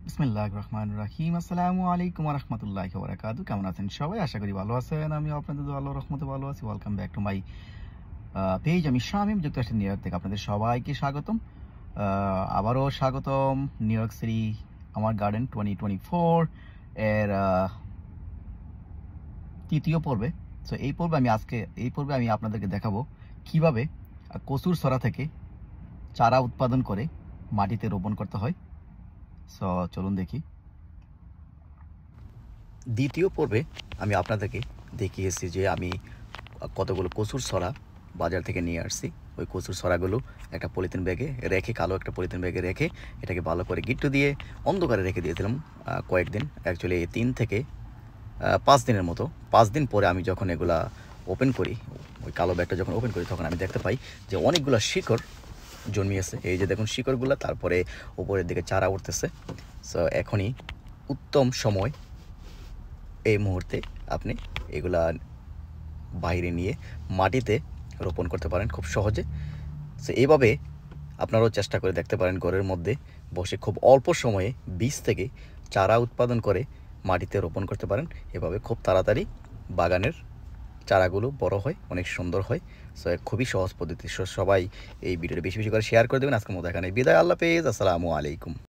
বিসমিল্লাহির রহমানির রহিম। আসসালামু আলাইকুম ওয়া রাহমাতুল্লাহি ওয়া বারাকাতুহু। কেমন আছেন সবাই? আশা করি ভালো আছেন। আমি আপনাদের দোয়া আল্লাহর রহমতে ভালো আছি। Welcome back to my page. আমি শামীম, যুক্তরাষ্ট্রের নিউ ইয়র্ক থেকে আপনাদের সবাইকে স্বাগতম। আবারও স্বাগতম নিউ ইয়র্ক সিটি আমার গার্ডেন 2024 এর তৃতীয় পর্বে। সো এই পর্বে আমি আপনাদেরকে দেখাবো কিভাবে কচুর ছড়া থেকে চারা উৎপাদন করে মাটিতে রোপণ করতে হয়। সো চলুন দেখি। দ্বিতীয় পর্বে আমি আপনাদেরকে দেখিয়েছি যে আমি কতগুলো কচুর ছড়া বাজার থেকে নিয়ে আসছি। ওই কচুর ছড়াগুলো একটা পলিথিন ব্যাগে রেখে, কালো একটা পলিথিন ব্যাগে রেখে এটাকে ভালো করে গিট্টু দিয়ে অন্ধকারে রেখে দিয়েছিলাম কয়েকদিন, অ্যাকচুয়ালি 3 থেকে 5 দিনের মতো। 5 দিন পরে আমি যখন এগুলা ওপেন করি, ওই কালো ব্যাগটা যখন ওপেন করি, তখন আমি দেখতে পাই যে অনেকগুলো শিকড় জন্মিয়েছে। এই যে দেখুন শিকড়গুলো, তারপরে উপরের দিকে চারা উঠতেছে। সো এখনই উত্তম সময়, এই মুহূর্তে আপনি এগুলা বাইরে নিয়ে মাটিতে রোপণ করতে পারেন খুব সহজে। সো এইভাবে আপনারাও চেষ্টা করে দেখতে পারেন, ঘরের মধ্যে বসে খুব অল্প সময়ে বীজ থেকে চারা উৎপাদন করে মাটিতে রোপণ করতে পারেন। এভাবে খুব তাড়াতাড়ি বাগানের চারাগুলো বড় হয়, অনেক সুন্দর হয়। সো খুবই সহজ পদ্ধতি। সবাই এই ভিডিওটা বেশি বেশি করে শেয়ার করে দেবেন। আজকের মতো এখানে বিদায়। আল্লাহ হাফেজ। আসসালামু আলাইকুম।